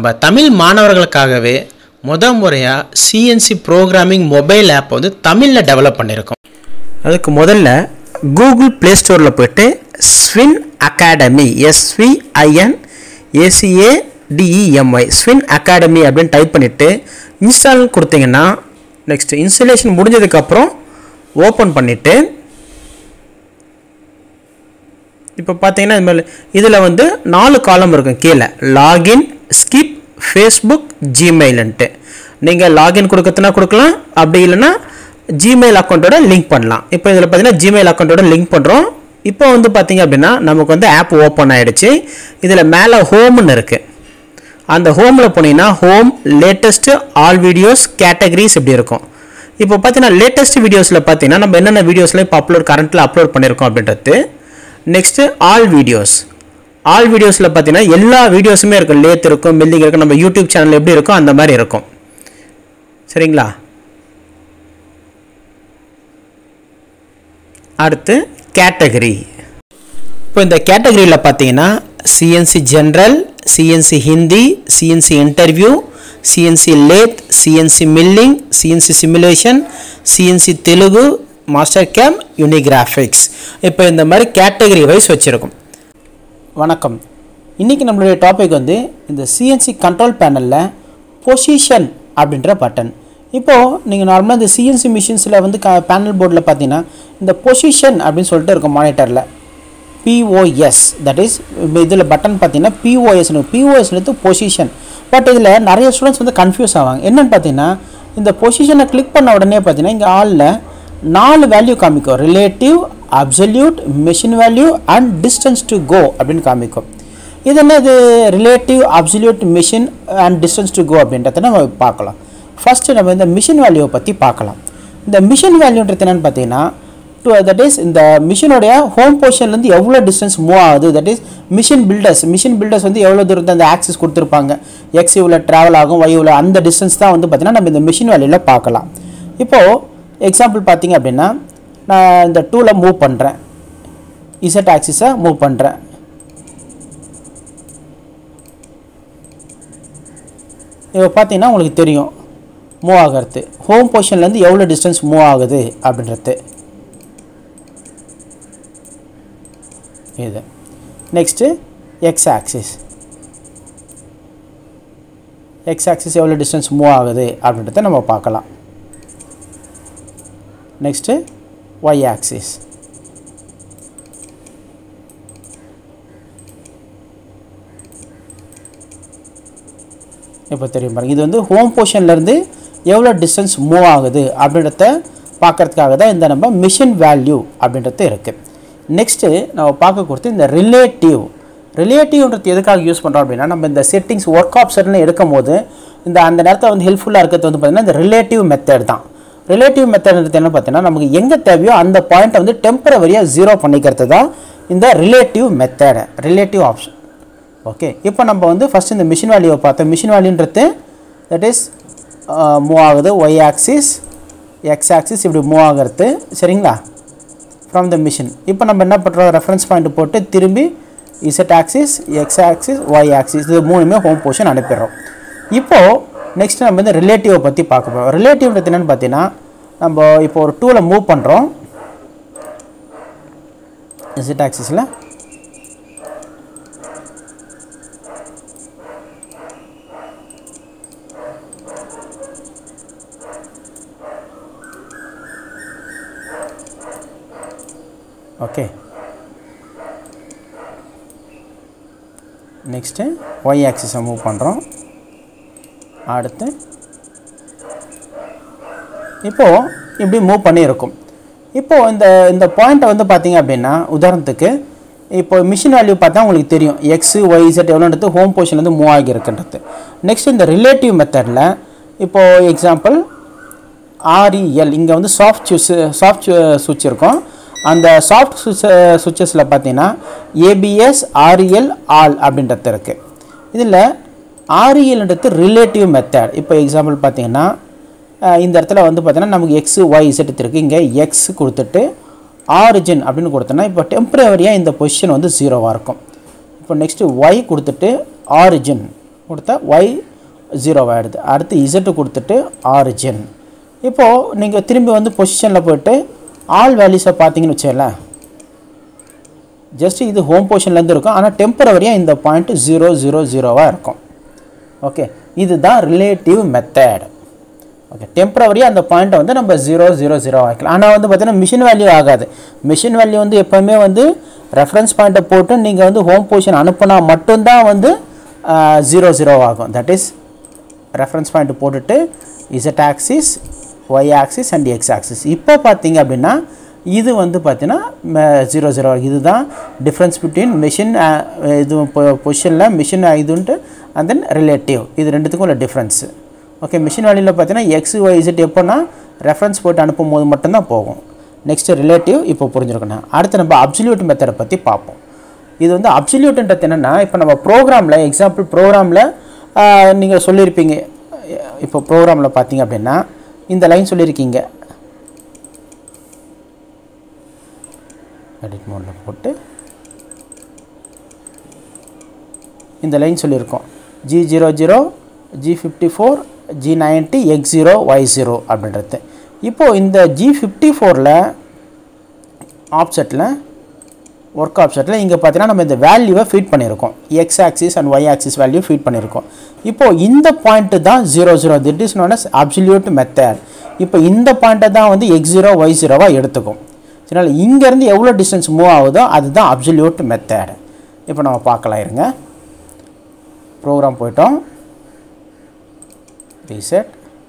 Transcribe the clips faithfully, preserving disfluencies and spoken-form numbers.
நம்ம தமிழ் மாணவர்களுக்காகவே முத முறையா C N C programming mobile app வந்து தமிழ்ல டெவலப் பண்ணியிருக்கோம். அதுக்கு முதல்ல Google Play Storeல போய்ட்டு Swin Academy S V I N A C A D E M Y Swin Academy அப்படினு டைப் பண்ணிட்டு இன்ஸ்டால் கொடுத்தீங்கன்னா நெக்ஸ்ட் இன்ஸ்டாலேஷன் முடிஞ்சதுக்கு அப்புறம் ஓபன் பண்ணிட்டு இப்போ பாத்தீங்கன்னா இந்த இதுல வந்து நாலு காலம் இருக்கும். கீழ லாகின், ஸ்கிப், Facebook, Gmail ன்ட்டு நீங்க லாகின் கொடுக்கறதுனா கொடுக்கலாம், அப்படி இல்லனா Gmail அக்கவுண்டோட லிங்க் பண்ணலாம். இப்போ இதல பாத்தீங்கன்னா Gmail அக்கவுண்டோட லிங்க் பண்றோம். இப்போ வந்து பாத்தீங்க அப்படினா நமக்கு வந்து ஆப் ஓபன் ஆயிடுச்சு. இதுல மேல ஹோம்னு இருக்கு. அந்த ஹோம்ல போனீங்கன்னா home, latest, all videos, categories இப்படி இருக்கும். இப்போ பாத்தீங்கன்னா லேட்டஸ்ட் வீடியோஸ்ல பாத்தீங்கன்னா நம்ம என்னென்ன வீடியோஸ்ல இப்போ அப்லோட் கரண்ட்ல அப்லோட் பண்ணிருக்கோம் அப்படின்றது. Next all videos. ஆல் வீடியோஸ்ல பாத்தீங்கன்னா எல்லா வீடியோஸுமே இருக்கும். லேத் இருக்கும், மில்லிங் இருக்கும், நம்ம யூடியூப் சேனல் எப்படி இருக்கும் அந்த மாதிரி இருக்கும். சரிங்களா? அடுத்து கேட்டகரி. இப்போ இந்த கேட்டகரியில பாத்தீங்கன்னா C N C general, C N C Hindi, C N C interview, C N C lathe, C N C milling, C N C simulation, C N C Telugu, Mastercam, Unigraphics. இப்போ இந்த மாதிரி கேட்டகரி வைஸ் வச்சிருக்கோம். வணக்கம். இன்னைக்கு நம்மளுடைய topic வந்து இந்த C N C control பேனல்ல பொசிஷன் அப்படின்ற பட்டன். இப்போ நீங்க நார்மலா இந்த C N C மிஷின்ஸ்ல வந்து பேனல் போர்டுல பாத்தீங்கன்னா இந்த பொசிஷன் அப்படினு சொல்லிட்டு இருக்கும் மானிட்டர்ல. P O S that is இதுல பட்டன் பாத்தீங்கன்னா P O S னு P O S னு பொசிஷன். பட் இதுல நிறைய ஸ்டூடண்ட்ஸ் வந்து கன்ஃபியூஸ் ஆவாங்க. என்னன்னு பாத்தீங்கன்னா இந்த பொசிஷனை கிளிக் பண்ண உடனே பாத்தீங்கன்னா இங்க ஆல்ல நாலு வேல்யூ காமிக்கும். Relative, absolute, machine value and distance to go அப்படினு காமிக்கும். இது என்னது relative, absolute, machine and distance to go அப்படின்றத நம்ம பார்க்கலாம். ஃபர்ஸ்ட் நம்ம இந்த மெஷின் வேல்யூவை பத்தி பார்க்கலாம். இந்த மெஷின் வேல்யூன்றது என்னன்னு பாத்தீங்கன்னா that is இந்த மிஷினோட ஹோம் பொசிஷன்ல இருந்து எவ்வளவு டிஸ்டன்ஸ் மூவ் ஆகுது, that is machine builders machine builders வந்து எவ்வளவு தூரத்தை அந்த ஆக்சிஸ் கொடுத்திருப்பாங்க, x இவ்வளவு டிராவல் ஆகும், y இவ்வளவு, அந்த டிஸ்டன்ஸ் தான் வந்து பாத்தீங்கன்னா நம்ம இந்த மிஷின் வேல்யூல பார்க்கலாம். இப்போ எக்ஸாம்பிள் பாத்தீங்க அப்படினா நான் இந்த டூல மூவ் பண்றேன், z ஆக்சிஸை மூவ் பண்றேன். இப்போ பாத்தீங்கன்னா உங்களுக்கு தெரியும் மூவ் ஆகிறது ஹோம் பொசிஷன்ல இருந்து எவ்வளவு டிஸ்டன்ஸ் மூவ் ஆகுது அப்படின்றது. இது next x axis x axis எவ்வளவு டிஸ்டன்ஸ் மூவ் ஆகுது அப்படின்றத நம்ம பார்க்கலாம். Next y axis. இப்போ தெரியும் பாருங்க, இது வந்து ஹோம் பொசிஷன்ல இருந்து எவ்வளவு டிஸ்டன்ஸ் மூவ் ஆகுது அப்படின்றத பார்க்கிறதுக்காக தான் இந்த நம்ம மிஷின் வேல்யூ அப்படின்றது இருக்கு. நெக்ஸ்ட் நம்ம பார்க்க கொடுத்து இந்த ரிலேட்டிவ். ரிலேட்டிவ்ன்றது எதுக்காக யூஸ் பண்றோம் அப்படின்னா நம்ம இந்த செட்டிங்ஸ் ஒர்க் ஆப்ஷன்ல எடுக்கும்போது இந்த அந்த நேரத்துல வந்து ஹெல்ப்ஃபுல்லா இருக்கிறது வந்து பாத்தீங்கன்னா இந்த ரிலேட்டிவ் மெத்தட் தான். ரிலேட்டிவ் மெத்தட்ன்றது என்ன பார்த்தீங்கன்னா நமக்கு எங்க தேவையோ அந்த பாயிண்ட்டை வந்து டெம்பரவரியா ஜீரோ பண்ணிக்கிறது தான் இந்த relative method, relative option. Okay, இப்போ நம்ம வந்து ஃபர்ஸ்ட் இந்த மிஷின் வேல்யூவை பார்த்தோம். மிஷின் வேல்யூன்றது தட் இஸ் மூவ் ஆகுது, y ஆக்சிஸ், x ஆக்சிஸ் இப்படி மூவ் ஆகுறது. சரிங்களா? From the machine. இப்போ நம்ம என்ன பண்றோம், ரெஃபரன்ஸ் பாயிண்ட் போட்டு திரும்பி z axis, x axis, y axis இது மூணுமே ஹோம் பொசிஷன் அனுப்பிடுறோம். இப்போ நெக்ஸ்ட் நம்ம இந்த ரிலேட்டிவை பத்தி பார்க்க போறோம். ரிலேட்டிவ்ன்றது என்னன்னு பார்த்தீங்கன்னா நம்ம இப்போ ஒரு டூல மூவ் பண்றோம் z ஆக்சிஸ்ல. ஓகே, நெக்ஸ்ட் y ஆக்சிஸை மூவ் பண்றோம். அடுத்து இப்போ இப்படி மூவ் பண்ணி இருக்கும். இப்போ இந்த இந்த பாயிண்ட்டை வந்து பாத்தீங்க அப்படின்னா உதாரணத்துக்கு இப்போ மிஷின் வேல்யூ பார்த்தா உங்களுக்கு தெரியும் x y z எவ்வளோன்றது ஹோம் பொசிஷன்ல இருந்து மூவ் ஆகி இருக்குன்றது. நெக்ஸ்ட் இந்த ரிலேட்டிவ் மெத்தட்ல இப்போ எக்ஸாம்பிள் R E L இங்க வந்து சாஃப்ட் சுவிட்ச் சாஃப்ட் சுவிட்ச் இருக்கும். அந்த சாஃப்ட் சுவிட்சஸ்ல பாத்தீங்கன்னா A B S R E L all அப்படின்றது இருக்கு. இதுல R E L ன்றது ரிலேட்டிவ் மெத்தட். இப்போ எக்ஸாம்பிள் பாத்தீங்கன்னா இந்த இடத்துல வந்து பாத்தீங்கன்னா நமக்கு x y z இருக்கு. இங்க x கொடுத்துட்டு origin அப்படினு கொடுத்தனா இப்போ டெம்பரரியா இந்த பொசிஷன் வந்து ஜீரோவா இருக்கும். இப்போ நெக்ஸ்ட் y கொடுத்துட்டு origin கொடுத்தா y ஜீரோ ஆகிடுது. அடுத்து z கொடுத்துட்டு ஆரிஜின். இப்போது நீங்கள் திரும்பி வந்து பொசிஷனில் போய்ட்டு ஆல் வேல்யூஸை பார்த்தீங்கன்னு வச்சுக்கலேன், ஜஸ்ட் இது ஹோம் பொசிஷன்லேருந்து இருக்கும். ஆனால் டெம்பரவரியாக இந்த பாயிண்ட் ஜீரோ ஜீரோ ஜீரோவாக இருக்கும். ஓகே, இதுதான் ரிலேட்டிவ் மெத்தட். ஓகே, டெம்பரவரியாக அந்த பாயிண்ட்டை வந்து நம்ம ஜீரோ ஜீரோ ஜீரோ ஆக்கலாம். ஆனால் வந்து பார்த்தீங்கன்னா மிஷின் வேல்யூ ஆகாது. மிஷின் வேல்யூ வந்து எப்போவுமே வந்து ரெஃபரன்ஸ் பாயிண்ட்டை போட்டு நீங்கள் வந்து ஹோம் பொசிஷன் அனுப்புனா மட்டும்தான் வந்து ஜீரோ ஜீரோ ஆகும். தட் இஸ் ரெஃபரன்ஸ் பாயிண்ட் போட்டுட்டு Z axis, Y axis and X axis. இப்போ பார்த்தீங்க அப்படின்னா இது வந்து பார்த்தீங்கன்னா ஜீரோ ஜீரோ. இதுதான் டிஃப்ரென்ஸ் பிட்வீன் மிஷின் இது பொசிஷனில் மிஷின் இதுன்ட்டு அண்ட் தென் ரிலேட்டிவ். இது ரெண்டுத்துக்கும் உள்ள டிஃப்ரென்ஸு. ஓகே, மிஷின் வேல்யூவில் பார்த்தீங்கன்னா எக்ஸ் ஒய் இசட் எப்போனா ரெஃபரன்ஸ் போட்டு அனுப்பும் போது மட்டும்தான் போகும். நெக்ஸ்ட்டு ரிலேட்டிவ் இப்போ புரிஞ்சுருக்கணும். அடுத்து நம்ம அப்சல்யூட் மெத்தடை பற்றி பார்ப்போம். இது வந்து அப்சல்யூட்ன்றது என்னென்னா, இப்போ நம்ம ப்ரோக்ராமில் எக்ஸாம்பிள் ப்ரோக்ராமில் நீங்கள் சொல்லியிருப்பீங்க. இப்போ ப்ரோக்ராமில் பார்த்தீங்க அப்படின்னா இந்த லைன் சொல்லியிருக்கீங்க, எடிட் மோடில் போட்டு இந்த லைன் சொல்லியிருக்கோம், G zero zero G fifty four G ninety X zero Y zero அப்படின்றது. இப்போது இந்த ஜி ஃபிஃப்டி ஃபோரில் ஆப்செட்டில் ஒர்க் ஆப்செட்டில் இங்கே பார்த்தீங்கன்னா நம்ம இந்த வேல்யூவை ஃபீட் பண்ணியிருக்கோம், X axis and Y axis value feed பண்ணியிருக்கோம். இப்போது இந்த பாயிண்ட்டு தான் zero zero, that is known as absolute method. இப்போ இந்த பாயிண்ட்டை தான் வந்து எக்ஸ் ஜீரோ ஒய் ஜீரோவாக எடுத்துக்கும். அதனால் இங்கேருந்து எவ்வளோ டிஸ்டன்ஸ் மூவ் ஆகுதோ அதுதான் அப்சல்யூட் மெத்தட். இப்போ நம்ம பார்க்கலாம் இருங்க. ப்ரோக்ராம் போய்ட்டோம், ரீசெட்.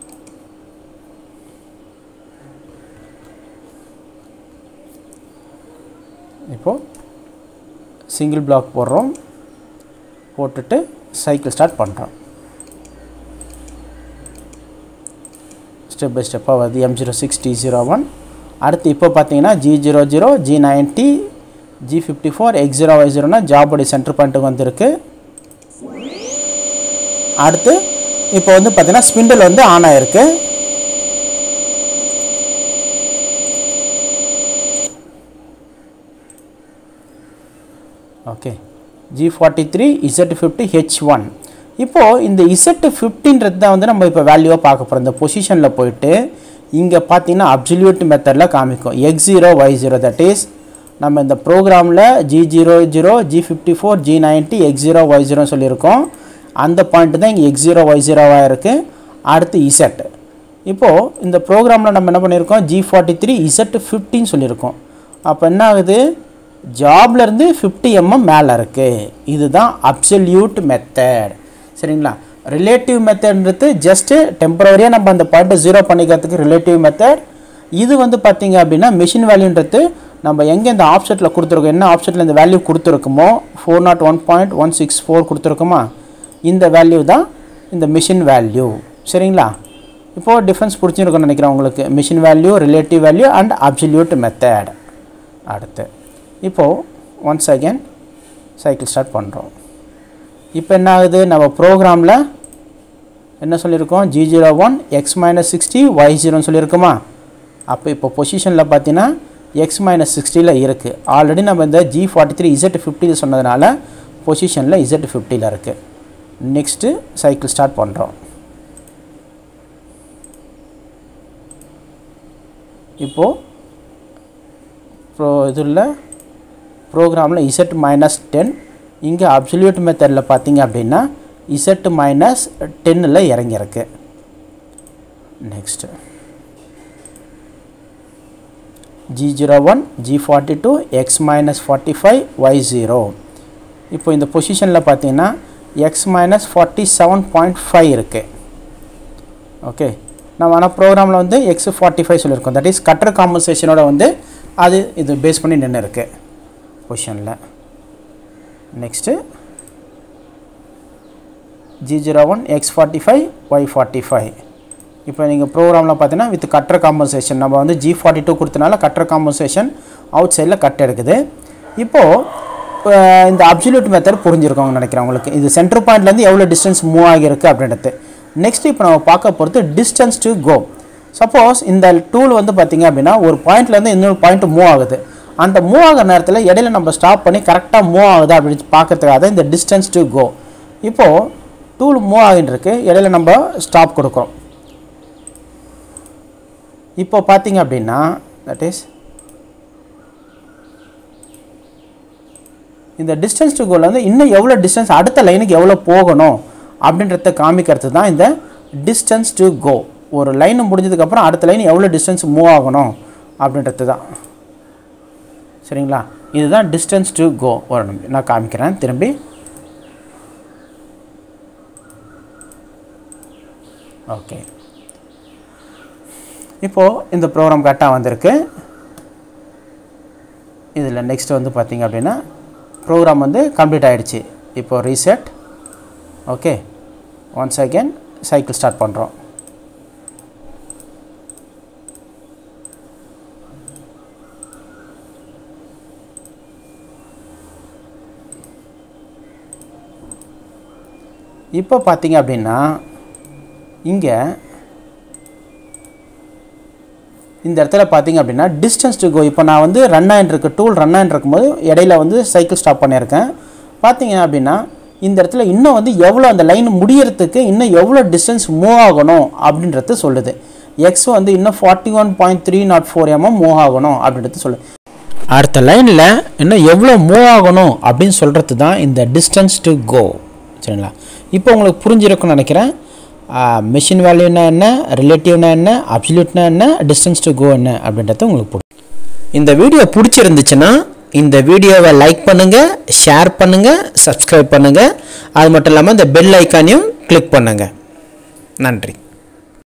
இப்போது சிங்கிள் பிளாக் போடுறோம், போட்டுட்டு சைக்கிள் ஸ்டார்ட் பண்ணுறோம். ஸ்டெப் பை ஸ்டெப்பாக வருது. M zero six T zero one. அடுத்து இப்போ பார்த்தீங்கன்னா G zero zero G ninety G fifty four X zero Y ஜீரோனா ஜாபோடைய சென்டர் பாயிண்ட்டுக்கு வந்துருக்கு. அடுத்து இப்போ வந்து பார்த்தீங்கன்னா ஸ்பிண்டில் வந்து ஆன் ஆகிருக்கு. Okay, G forty three Z fifty H one. இப்போது இந்த இசட் ஃபிஃப்டின்றது தான் வந்து நம்ம இப்போ வேல்யூவாக பார்க்க போகிறோம். இந்த பொசிஷனில் போயிட்டு இங்கே பார்த்தீங்கன்னா அப்சல்யூட் மெத்தடில் காமிக்கும் X zero Y zero. That is நம்ம இந்த ப்ரோக்ராமில் G zero zero G fifty four G ninety X zero Y ஜீரோன்னு சொல்லியிருக்கோம். அந்த பாயிண்ட்டு தான் இங்கே எக்ஸ் ஜீரோ ஒய் ஜீரோவாக இருக்குது. அடுத்து இசட். இப்போது இந்த ப்ரோக்ராமில் நம்ம என்ன பண்ணியிருக்கோம், ஜி ஃபார்ட்டி த்ரீ இசட் ஃபிஃப்டின்னு சொல்லியிருக்கோம். அப்போ என்ன ஆகுது, ஜாப்லேருந்து ஃபிஃப்டி எம்எம் மேலே இருக்குது. இதுதான் அப்சல்யூட் மெத்தட். சரிங்களா? ரிலேட்டிவ் மெத்தட்ன்றது ஜஸ்ட்டு டெம்பரரியாக நம்ம அந்த பாயிண்ட்டை ஜீரோ பண்ணிக்கிறதுக்கு ரிலேட்டிவ் மெத்தட். இது வந்து பார்த்திங்க அப்படின்னா மிஷின் வேல்யூன்றது நம்ம எங்கே இந்த ஆப்செட்டில் கொடுத்துருக்கோம், என்ன ஆப்செட்டில் இந்த வேல்யூ கொடுத்துருக்குமோ four nought one point one six four கொடுத்துருக்குமா, இந்த வேல்யூ தான் இந்த மிஷின் வேல்யூ. சரிங்களா? இப்போது டிஃப்ரென்ஸ் பிடிச்சிருக்குன்னு நினைக்கிறேன் உங்களுக்கு. Machine value, relative value and absolute method. அடுத்து இப்போது ஒன்ஸ் அகேன் சைக்கிள் ஸ்டார்ட் பண்ணுறோம். இப்போ என்ன ஆகுது, நம்ம ப்ரோக்ராமில் என்ன சொல்லியிருக்கோம், G zero one X minus sixty Y ஜீரோன்னு சொல்லியிருக்குமா. அப்போ இப்போ பொசிஷனில் பார்த்தீங்கன்னா எக்ஸ் மைனஸ் சிக்ஸ்டியில் இருக்குது. ஆல்ரெடி நம்ம இந்த ஜி ஃபார்ட்டி த்ரீ இசட் ஃபிஃப்டியில் சொன்னதுனால பொசிஷனில் இசட் ஃபிஃப்டியில் இருக்குது. நெக்ஸ்ட்டு சைக்கிள் ஸ்டார்ட் பண்ணுறோம். இப்போது ப்ரோ இதில் ப்ரோக்ராமில் இசட் மைனஸ் டென், இங்கே அப்சல்யூட் மெத்தடில் பார்த்தீங்க அப்படின்னா இசட் மைனஸ் டென்னில் இறங்கியிருக்கு. Next G zero one G forty two X minus forty five Y zero. இப்போ இந்த பொசிஷனில் பார்த்தீங்கன்னா X minus forty seven point five இருக்குது. ஓகே, நம்ம ஆனால் ப்ரோக்ராமில் வந்து எக்ஸ் ஃபார்ட்டி ஃபைவ் சொல்லியிருக்கோம். தட் இஸ் கட்டர் காம்பன்சேஷனோட வந்து அது இது பேஸ் பண்ணி நின்று இருக்குது பொசிஷனில். Next G zero one X forty five Y forty five. இப்போ நீங்கள் ப்ரோக்ராமில் பார்த்தீங்கன்னா வித் கட்டர் காம்பன்சேஷன் நம்ம வந்து ஜி ஃபார்ட்டி டூ கொடுத்தனால கட்டர் காம்பன்சேஷன் அவுட் சைடில் கட் எடுக்குது. இப்போது இந்த அப்சல்யூட் மெத்தட் புரிஞ்சிருக்கோங்கன்னு நினைக்கிறேன் உங்களுக்கு. இது சென்டர் பாயிண்ட்லேருந்து எவ்வளோ டிஸ்டன்ஸ் மூவ் ஆகியிருக்கு அப்படின்றது. நெக்ஸ்ட் இப்போ நம்ம பார்க்க போகிறது டிஸ்டன்ஸ் டு கோ. சப்போஸ் இந்த டூல் வந்து பார்த்திங்க அப்படின்னா ஒரு பாயிண்ட்லேருந்து இன்னொரு பாயிண்ட் மூவ் ஆகுது. அந்த மூவ் ஆகிற நேரத்தில் இடையில நம்ம ஸ்டாப் பண்ணி கரெக்டாக மூவ் ஆகுது அப்படின்னு பார்க்கறதுக்காக இந்த டிஸ்டன்ஸ் டு கோ. இப்போது டூல் மூவ் ஆகிட்டு இருக்கு, இடையில நம்ம ஸ்டாப் கொடுக்குறோம். இப்போ பார்த்தீங்க அப்படின்னா தட் இஸ் இந்த டிஸ்டன்ஸ் டு கோல வந்து இன்னும் எவ்வளோ டிஸ்டன்ஸ் அடுத்த லைனுக்கு எவ்வளோ போகணும் அப்படின்றத காமிக்கிறது தான் இந்த டிஸ்டன்ஸ் டு கோ. ஒரு லைன் முடிஞ்சதுக்கப்புறம் அடுத்த லைன் எவ்வளோ டிஸ்டன்ஸ் மூவ் ஆகணும் அப்படின்றது தான். சரிங்களா, இதுதான் டிஸ்டன்ஸ் டு கோ. ஒரு நான் காமிக்கிறேன் திரும்பி. ஓகே, இப்போது இந்த ப்ரோக்ராம் கரெக்டாக வந்திருக்கு. இதில் நெக்ஸ்ட் வந்து பார்த்திங்க அப்படின்னா ப்ரோக்ராம் வந்து கம்ப்ளீட் ஆகிடுச்சு. இப்போது reset. Okay, once again cycle start பண்ணுறோம். இப்போ பார்த்தீங்க அப்படின்னா இங்கே இந்த இடத்துல பார்த்தீங்க அப்படின்னா டிஸ்டன்ஸ் டு கோ. இப்போ நான் வந்து ரன் ஆகிட்டு டூல் ரன் ஆகிட்டு இருக்கும்போது இடையில வந்து சைக்கிள் ஸ்டாப் பண்ணியிருக்கேன். பார்த்தீங்க அப்படின்னா இந்த இடத்துல இன்னும் வந்து எவ்வளோ அந்த லைன் முடியறதுக்கு இன்னும் எவ்வளோ டிஸ்டன்ஸ் மூவ் ஆகணும் அப்படின்றது சொல்லுது. எக்ஸ் வந்து இன்னும் forty one point three nought four mm move ஆகணும் அப்படின்றது சொல்லுது. அடுத்த லைனில் இன்னும் எவ்வளோ மூவ் ஆகணும் அப்படின்னு சொல்கிறது தான் இந்த டிஸ்டன்ஸ் டு கோ. சரிங்களா, இப்போ உங்களுக்கு புரிஞ்சிருக்குன்னு நினைக்கிறேன். மெஷின் வேல்யூனா என்ன, ரிலேட்டிவ்னா என்ன, அப்சல்யூட்னா என்ன, டிஸ்டன்ஸ் டு கோ என்ன அப்படின்றது உங்களுக்கு பிடிக்கும். இந்த வீடியோ பிடிச்சிருந்துச்சுன்னா இந்த வீடியோவை லைக் பண்ணுங்கள், ஷேர் பண்ணுங்கள், சப்ஸ்கிரைப் பண்ணுங்கள். அது மட்டும் இல்லாமல் இந்த பெல் ஐக்கானையும் கிளிக் பண்ணுங்கள். நன்றி.